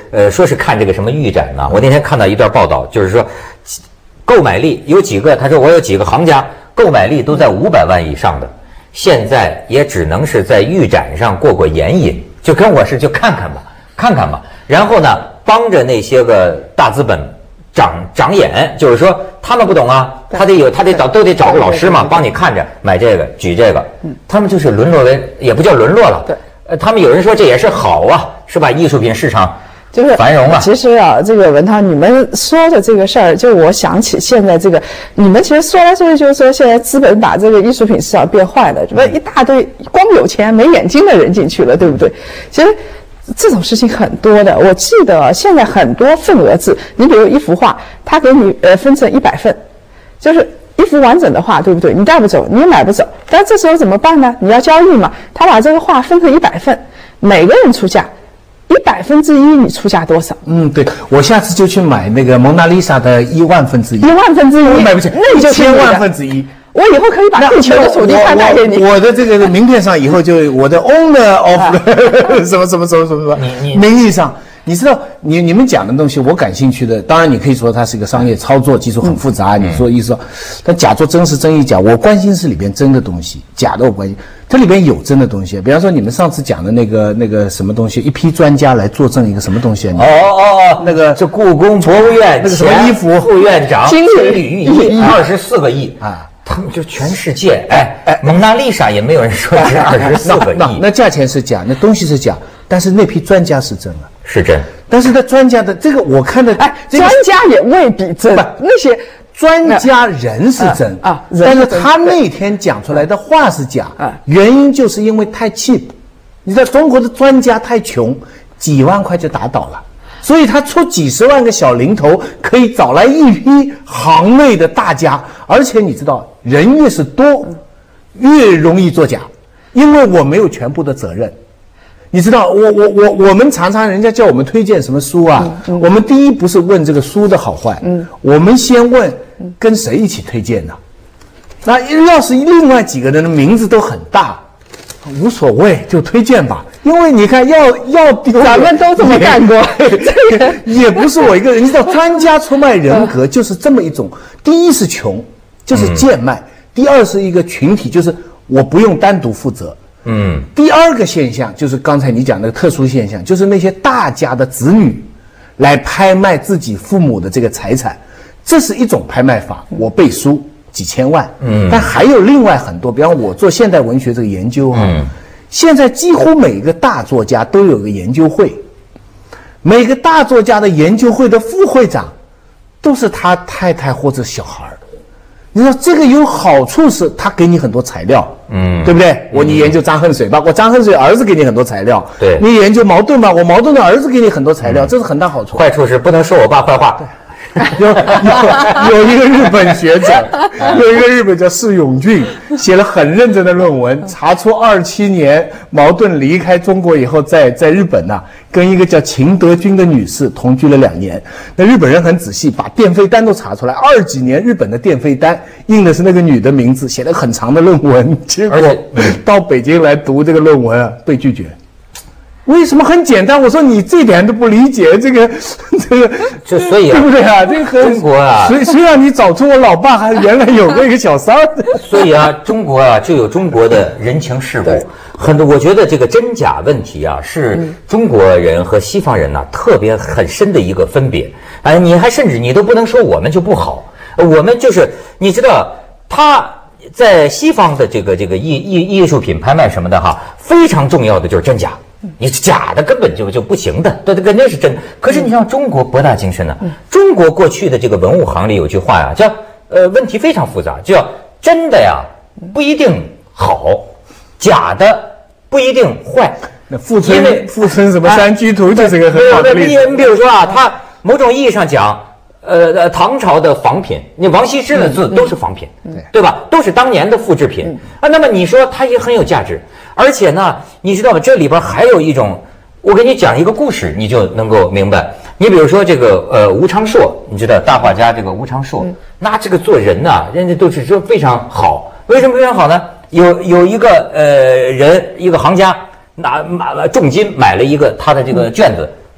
说是看这个什么预展呢？我那天看到一段报道，就是说购买力有几个，他说我有几个行家购买力都在500万以上的，现在也只能是在预展上过眼瘾，就跟我是就看看吧，然后呢帮着那些个大资本长眼，就是说他们不懂啊，他得找个老师嘛，帮你看着买这个举这个，他们就是沦落为也不叫沦落了，他们有人说这也是好啊，是吧？艺术品市场就是繁荣啊。 其实啊，这个文涛，你们说的这个事儿，就我想起现在这个，你们其实说来说去就是说，现在资本把这个艺术品市场变坏了，什么一大堆光有钱没眼睛的人进去了，对不对？其实这种事情很多的。我记得现在很多份额制，你比如一幅画，他给你分成100份，就是一幅完整的画，对不对？你带不走，你也买不走。但这时候怎么办呢？你要交易嘛。他把这个画分成100份，每个人出价1/100，你出价多少？ 对，我下次就去买那个蒙娜丽莎的1/100000。 1/1000， 我买不起， 那你就 10000000分之1。 我以后可以把地球的土地拍卖给你。 我的这个名片上以后就我的 owner of 什么，名义上，你知道，你们讲的东西我感兴趣的，当然你可以说它是一个商业操作，技术很复杂，你说意思说，但假作真是真亦假，我关心是里边真的东西，假的我关心，它里边有真的东西。比方说你们上次讲的那个什么东西，一批专家来作证一个什么东西啊？那个这故宫博物院那个什么衣服副院长金缕玉衣24个亿啊。他们就全世界，蒙娜丽莎也没有人说是24个亿。 那价钱是假，那东西是假，但是那批专家是真了， 是真。 但是那专家的这个我看的， 专家也未必真，那些专家人是真啊，但是他那天讲出来的话是假，原因就是因为太 cheap。你知道中国的专家太穷，几万块就打倒了。所以他出几十万个小零头，可以找来一批行内的大家，而且你知道，人越是多，越容易作假，因为我没有全部的责任。你知道，我们常常人家叫我们推荐什么书啊，我们第一不是问这个书的好坏，我们先问跟谁一起推荐呢？那要是另外几个人的名字都很大，无所谓，就推荐吧。因为你看，要丢， 咱们都这么干过， 也不是我一个人。你知道，专家出卖人格就是这么一种：第一是穷，就是贱卖；第二是一个群体，就是我不用单独负责。第二个现象就是刚才你讲的特殊现象，就是那些大家的子女来拍卖自己父母的这个财产，这是一种拍卖法。我背书几千万，但还有另外很多，比方我做现代文学这个研究现在几乎每个大作家都有个研究会，每个大作家的研究会的副会长都是他太太或者小孩。你说这个有好处是他给你很多材料，对不对？你研究张恨水吧，我张恨水儿子给你很多材料， 对， 你研究茅盾吧，我茅盾的儿子给你很多材料，这是很大好处。 坏处是不能说我爸坏话。 有一个日本学者，有一个日本叫释永俊，写了很认真的论文，查出27年茅盾离开中国以后，在日本跟一个叫秦德君的女士同居了2年。那日本人很仔细，把电费单都查出来，20几年日本的电费单印的是那个女的名字，写了很长的论文，结果到北京来读这个论文被拒绝。为什么？很简单，我说你这点都不理解，这个， 就所以对不对啊？这个中国啊， 谁让你找出我老爸还原来有过一个小三儿？ 所以啊，中国啊就有中国的人情世故，很多。我觉得这个真假问题啊，是中国人和西方人特别很深的一个分别。你还甚至你都不能说我们就不好，我们就是你知道他。在西方的这个艺术品拍卖什么的非常重要的就是真假，你假的根本就不行的，对，肯定是真的。可是你像中国博大精深中国过去的这个文物行里有句话叫问题非常复杂，叫真的不一定好，假的不一定坏。 那富春什么山居图就是个很好的例子。 你比如说它某种意义上讲。唐朝的仿品，你王羲之的字都是仿品，对吧？都是当年的复制品那么你说它也很有价值，而且呢，你知道吗？这里边还有一种，我给你讲一个故事，你就能够明白。你比如说这个吴昌硕，你知道大画家这个吴昌硕，那这个做人人家都是说非常好。为什么非常好呢？有一个一个行家拿重金买了一个他的这个卷子。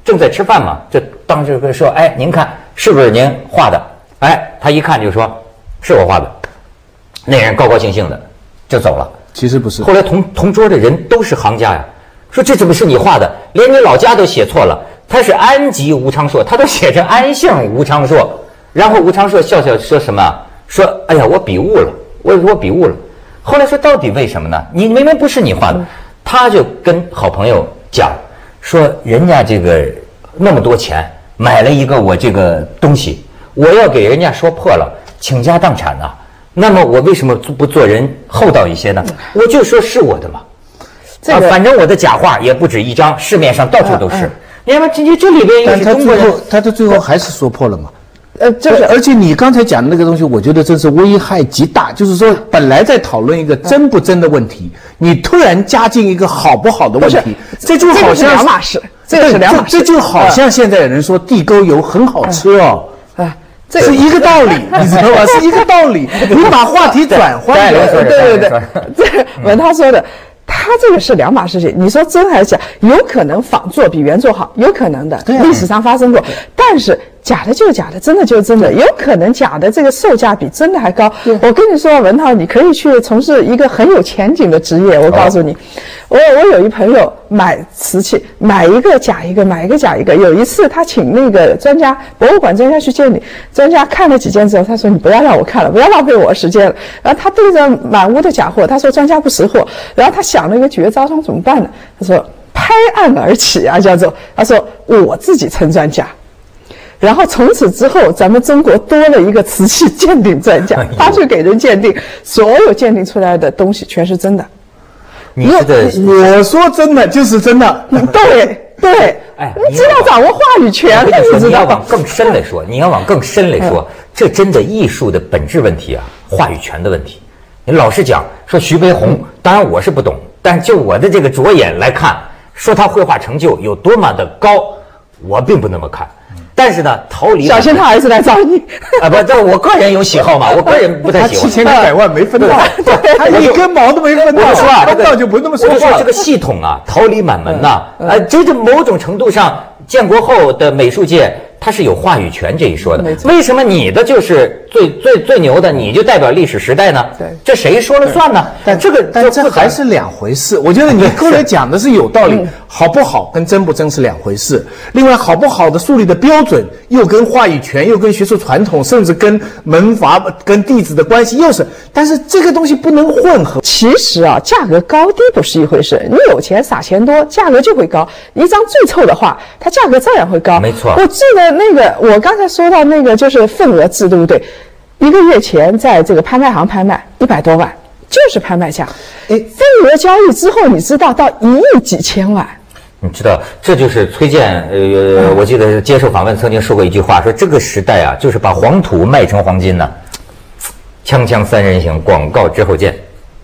正在吃饭嘛，就当时说，哎，您看是不是您画的？哎，他一看就说，是我画的。那人高高兴兴的就走了。 其实不是。 后来同桌的人都是行家呀，说这怎么是你画的？连你老家都写错了，他是安吉吴昌硕，他都写成安姓吴昌硕。然后吴昌硕笑笑说什么？说哎呀，我笔误了，我笔误了。后来说到底为什么呢？你明明不是你画的。他就跟好朋友讲说，人家这个那么多钱买了一个我这个东西，我要给人家说破了，倾家荡产啊。那么我为什么不做人厚道一些呢？我就说是我的嘛。反正我的假画也不止一张，市面上到处都是。你看这里边又是中国人， 他最后还是说破了嘛。就是而且你刚才讲的那个东西，我觉得真是危害极大。就是说，本来在讨论一个真不真的问题，你突然加进一个好不好的问题，这就好像两码事。这个是两码事。 这就好像现在有人说地沟油很好吃哦。这是一个道理，你知道吗？是一个道理。你把话题转换了。 对，这文涛说的。他这个是两码事情，你说真还是假？有可能仿作比原作好，有可能的，历史上发生过。但是假的就是假的，真的就是真的，有可能假的这个售价比真的还高。我跟你说，文涛，你可以去从事一个很有前景的职业。我告诉你，我有一朋友买瓷器，买一个假一个，买一个假一个。有一次他请那个专家，博物馆专家去见你，专家看了几件之后，他说你不要让我看了，不要浪费我时间了。然后他对着满屋的假货，他说专家不识货。然后他想了一个绝招，他说怎么办呢？他说拍案而起啊，叫做他说我自己称专家。然后从此之后，咱们中国多了一个瓷器鉴定专家，他去给人鉴定，所有鉴定出来的东西全是真的。 我说真的就是真的， 对，哎，你知道掌握话语权， 你要往更深来说，这真的艺术的本质问题啊，话语权的问题。你老实讲，说徐悲鸿，当然我是不懂，但就我的这个着眼来看，说他绘画成就有多么的高，我并不那么看。但是呢，桃李小心他儿子来找你啊！不，这我个人有喜好嘛，我个人不太喜欢。 7000跟100万没分到，他一根毛都没分到。 我说啊，这个就不那么说话。这个系统啊，桃李满门呐，这某种程度上，建国后的美术界它是有话语权这一说的。为什么你的就是最牛的，你就代表历史时代呢？对，这谁说了算呢？ 但这还是两回事。我觉得你个人讲的是有道理，好不好跟真不真是两回事。另外，好不好的树立的标准，又跟话语权，又跟学术传统，甚至跟门阀、跟弟子的关系又是。但是这个东西不能混合。 其实啊，价格高低不是一回事。你有钱撒钱多，价格就会高。一张最臭的画，它价格照样会高。 没错。 我记得那个，我刚才说到那个就是份额制，对不对？1个月前在这个拍卖行拍卖100多万，就是拍卖价。份额交易之后，你知道到1亿几千万。 你知道，这就是崔健，我记得接受访问曾经说过一句话，说这个时代啊，就是把黄土卖成黄金呢。锵锵三人行，广告之后见。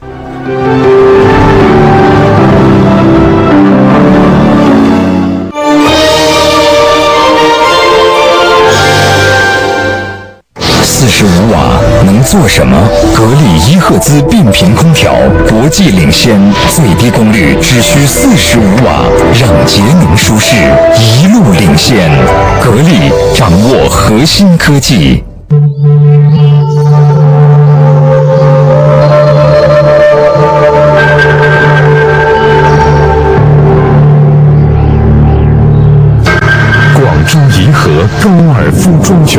45瓦能做什么？格力1赫兹变频空调，国际领先，最低功率只需45瓦，让节能舒适一路领先。格力掌握核心科技。广州银河高尔夫庄园。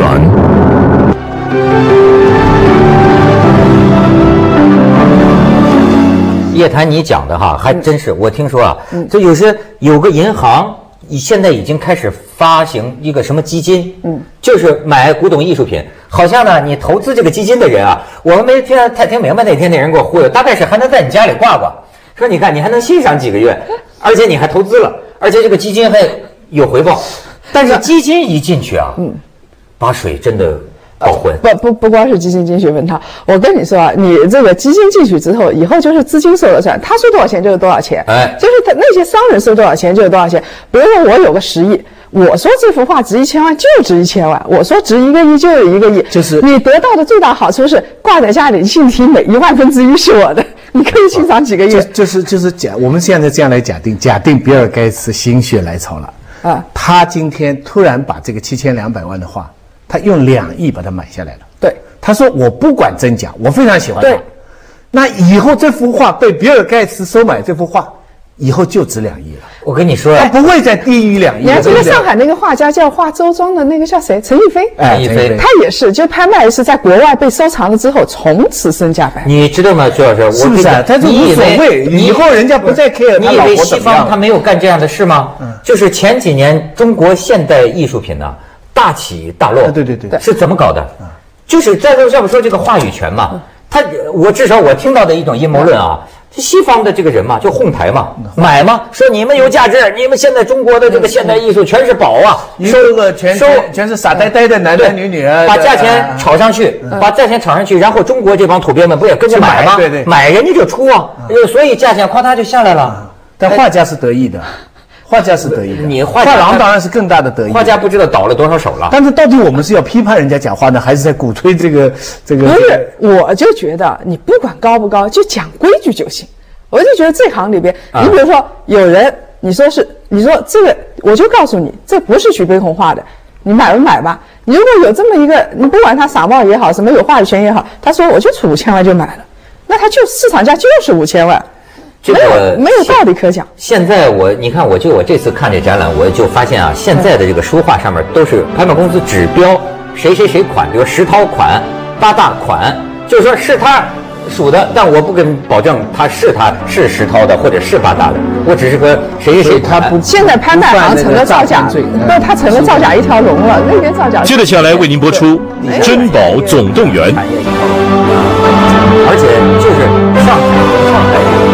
叶檀，你讲的哈，还真是，我听说啊，就有个银行现在已经开始发行一个什么基金，就是买古董艺术品。好像呢，你投资这个基金的人啊，我们没太听明白，那天那人给我忽悠，大概是还能在你家里挂挂，说你看你还能欣赏几个月，而且你还投资了，而且这个基金还有回报。但是基金一进去啊，把水真的搞混。 不光是基金进去问他，我跟你说啊，你这个基金进去之后，以后就是资金说了算，他说多少钱就是多少钱，就是他那些商人说多少钱就是多少钱。比如说我有个10亿，我说这幅画值1000万就值1000万，我说值1个亿就有1个亿， 就是你得到的最大好处是挂在家里信题每1/1000是我的，你可以欣赏几个月。 就是我们现在这样来假定比尔盖茨心血来潮了。 啊， 他今天突然把这个7200万的画，他用2亿把它买下来了。 对， 他说我不管真假，我非常喜欢它。 对， 那以后这幅画被比尔盖茨收买，这幅画以后就值2亿了。 我跟你说他不会再低于2亿。 你还记得上海那个画家叫画周庄的那个叫谁？陈逸飞。 陈逸飞他也是，就拍卖是在国外被收藏了之后，从此身价翻。 你知道吗，徐老师？ 是不是啊？他就无所谓，以后人家不再 care 他老婆你以为西怎么样方他没有干这样的事吗？就是前几年中国现代艺术品呢大起大落。 对对对， 是怎么搞的？就是在这要不说这个话语权嘛，我至少我听到的一种阴谋论啊。西方的这个人嘛，就哄抬嘛，买嘛，说你们有价值，你们现在中国的这个现代艺术全是宝啊， 收个全是傻呆呆的男男女女啊， 把价钱炒上去，然后中国这帮土鳖们不也跟着买吗？ 对对， 买人家就出啊，所以价钱夸他就下来了。 但画家是得意的，画家是得意的， 你画廊当然是更大的得意。 画家不知道倒了多少手了。 但是到底我们是要批判人家讲话呢，还是在鼓吹这个？ 不是，我就觉得你不管高不高，就讲规矩就行。我就觉得这行里边，你比如说有人，你说这个，我就告诉你，这不是徐悲鸿画的，你买不买吧？你如果有这么一个，你不管他傻帽也好，什么有话语权也好，他说我就出5000万就买了，那他就市场价就是5000万。 这个没有道理可讲。 现在你看，我这次看这展览，我就发现啊，现在的这个书画上面都是拍卖公司指标谁款，比如石涛款、八大款，就是说是他属的，但我不跟保证他是石涛的或者是八大的，我只是和谁他不。 现在拍卖行成了造假，不，他成了造假一条龙了，那边造假。 接着下来为您播出《珍宝总动员》。 而且就是上海